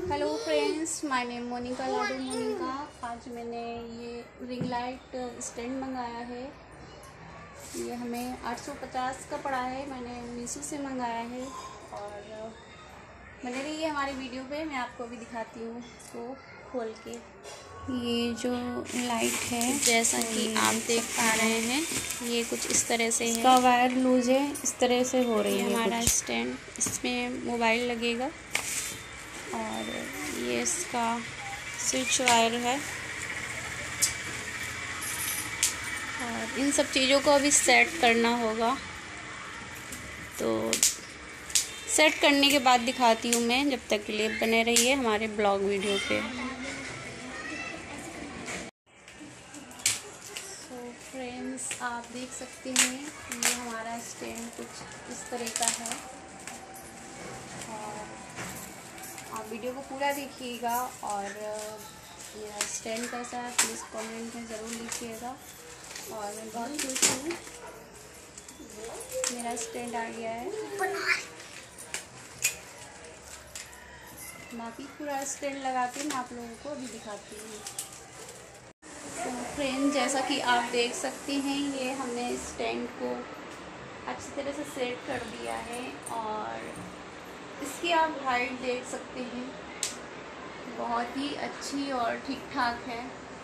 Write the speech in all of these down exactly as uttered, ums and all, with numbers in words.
Hello friends, my name Monika लाडू मोनिका। आज मैंने ये रिंग लाइट स्टैंड मंगाया है। ये हमें आठ सौ पचास का पड़ा है। मैंने मीशो से मंगाया है और बने रहिए हमारी वीडियो पे। मैं आपको अभी दिखाती हूँ इसको खोल के। ये जो लाइट है, जैसा कि आप देख पा रहे हैं, ये कुछ इस तरह से है। इसका वायर लूज है, इस तरह से हो रही है हमारा स्टैंड। इसमें मोबाइल लगेगा और ये इसका स्विच वायर है और इन सब चीज़ों को अभी सेट करना होगा। तो सेट करने के बाद दिखाती हूँ मैं। जब तक के लिए बने रहिए हमारे ब्लॉग वीडियो पे। तो फ्रेंड्स, आप देख सकते हैं ये हमारा स्टैंड कुछ इस तरह का है और आप वीडियो को पूरा देखिएगा। और मेरा स्टैंड कैसा है प्लीज़ कमेंट में ज़रूर लिखिएगा। और मैं बहुत खुश हूँ, मेरा स्टैंड आ गया है। बाकी पूरा स्टैंड लगा के मैं आप लोगों को अभी दिखाती हूँ। तो फ्रेंड, जैसा कि आप देख सकते हैं, ये हमने स्टैंड को अच्छी तरह से सेट कर दिया है और इसकी आप हाइट देख सकते हैं, बहुत ही अच्छी और ठीक ठाक है।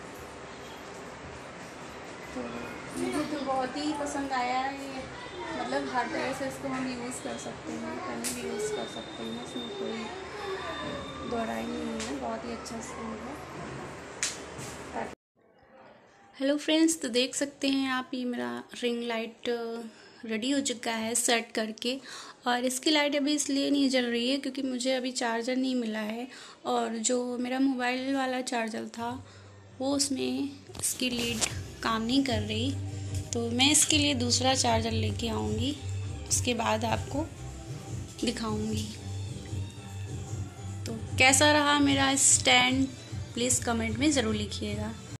तो मुझे तो बहुत ही पसंद आया है ये। मतलब हर तरह से इसको हम यूज़ कर सकते हैं, कहीं भी यूज़ कर सकते हैं, इसमें कोई दोहराई नहीं है। बहुत ही अच्छा स्टैंड है। हेलो फ्रेंड्स, तो देख सकते हैं आप, ये मेरा रिंग लाइट रेडी हो चुका है सेट करके। और इसकी लाइट अभी इसलिए नहीं जल रही है क्योंकि मुझे अभी चार्जर नहीं मिला है और जो मेरा मोबाइल वाला चार्जर था वो उसमें इसकी लीड काम नहीं कर रही। तो मैं इसके लिए दूसरा चार्जर लेके आऊँगी, उसके बाद आपको दिखाऊँगी। तो कैसा रहा मेरा स्टैंड प्लीज़ कमेंट में ज़रूर लिखिएगा।